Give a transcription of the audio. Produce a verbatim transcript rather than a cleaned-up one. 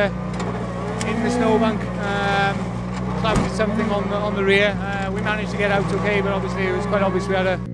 the in the snowbank. Um, clouded something on the on the rear. Uh, we managed to get out okay, but obviously it was quite obvious we had a